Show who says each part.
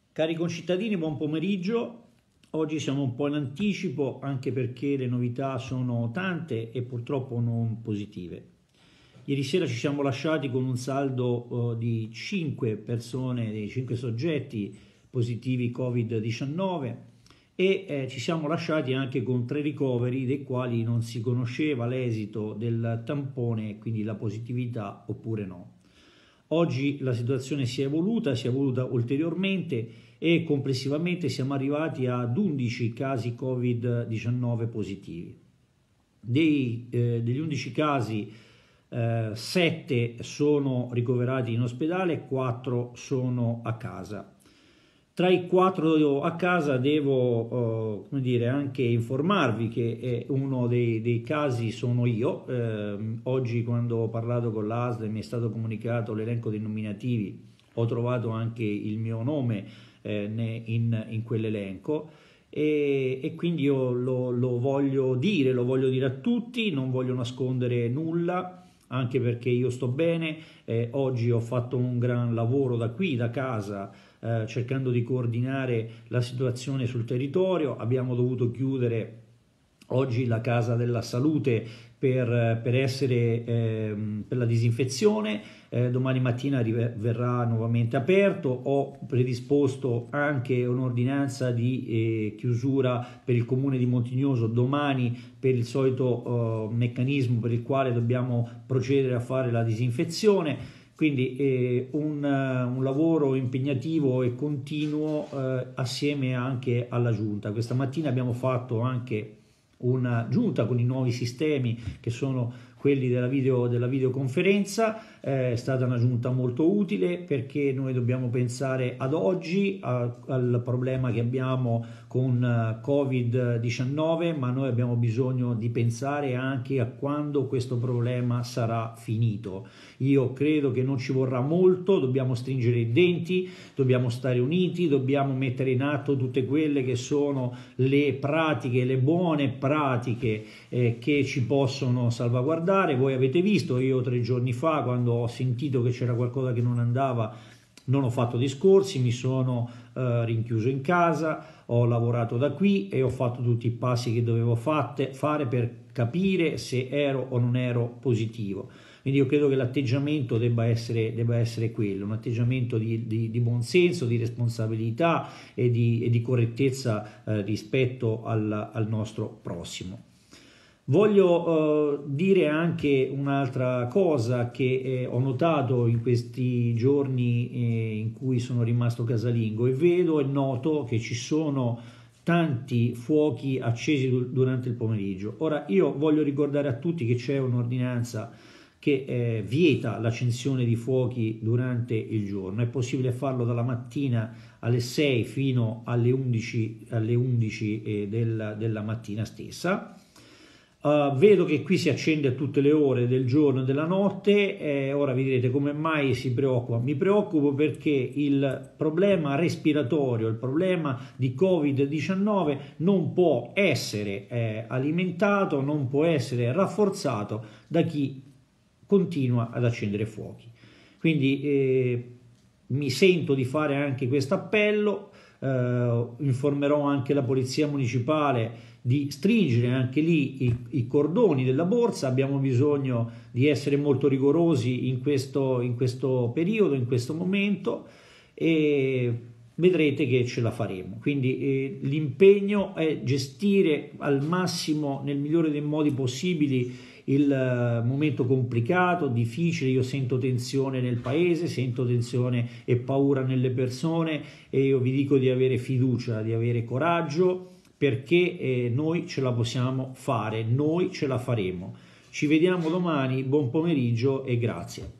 Speaker 1: Cari concittadini, buon pomeriggio. Oggi siamo un po' in anticipo anche perché le novità sono tante e purtroppo non positive. Ieri sera ci siamo lasciati con un saldo di 5 persone, di 5 soggetti positivi Covid-19 e ci siamo lasciati anche con 3 ricoveri dei quali non si conosceva l'esito del tampone, quindi la positività oppure no. Oggi la situazione si è evoluta ulteriormente e complessivamente siamo arrivati ad 11 casi Covid-19 positivi. Degli 11 casi, 7 sono ricoverati in ospedale, 4 sono a casa. Tra i 4 a casa devo anche informarvi che uno dei casi sono io. Oggi, quando ho parlato con l'ASL e mi è stato comunicato l'elenco dei nominativi, ho trovato anche il mio nome in quell'elenco e quindi io lo voglio dire a tutti, non voglio nascondere nulla, anche perché io sto bene. Oggi ho fatto un gran lavoro da qui, da casa, cercando di coordinare la situazione sul territorio. Abbiamo dovuto chiudere oggi la Casa della Salute per la disinfezione. Domani mattina verrà nuovamente aperto. Ho predisposto anche un'ordinanza di chiusura per il comune di Montignoso domani per il solito meccanismo per il quale dobbiamo procedere a fare la disinfezione. Quindi un lavoro impegnativo e continuo assieme anche alla giunta. Questa mattina abbiamo fatto anche una giunta con i nuovi sistemi che sono quelli della videoconferenza. È stata una giunta molto utile perché noi dobbiamo pensare ad oggi, al problema che abbiamo con Covid-19, ma noi abbiamo bisogno di pensare anche a quando questo problema sarà finito. Io credo che non ci vorrà molto, dobbiamo stringere i denti, dobbiamo stare uniti, dobbiamo mettere in atto tutte quelle che sono le pratiche, le buone pratiche che ci possono salvaguardare. Voi avete visto, io 3 giorni fa, quando ho sentito che c'era qualcosa che non andava, non ho fatto discorsi, mi sono rinchiuso in casa, ho lavorato da qui e ho fatto tutti i passi che dovevo fare per capire se ero o non ero positivo. Quindi io credo che l'atteggiamento debba essere quello, un atteggiamento di buonsenso, di responsabilità e di correttezza rispetto al nostro prossimo. Voglio dire anche un'altra cosa che ho notato in questi giorni in cui sono rimasto casalingo, e vedo e noto che ci sono tanti fuochi accesi durante il pomeriggio. Ora, io voglio ricordare a tutti che c'è un'ordinanza che vieta l'accensione di fuochi durante il giorno. È possibile farlo dalla mattina alle 6 fino alle 11 della mattina stessa. Vedo che qui si accende a tutte le ore del giorno e della notte. Ora vi direte come mai si preoccupa. Mi preoccupo perché il problema respiratorio, il problema di Covid-19 non può essere alimentato, non può essere rafforzato da chi continua ad accendere fuochi. Quindi mi sento di fare anche questo appello. Informerò anche la polizia municipale di stringere anche lì i cordoni della borsa. Abbiamo bisogno di essere molto rigorosi in questo periodo, in questo momento, e vedrete che ce la faremo. Quindi l'impegno è gestire al massimo, nel migliore dei modi possibili, il momento complicato, difficile. Io sento tensione nel paese, sento tensione e paura nelle persone, e io vi dico di avere fiducia, di avere coraggio, perché noi ce la possiamo fare, noi ce la faremo. Ci vediamo domani, buon pomeriggio e grazie.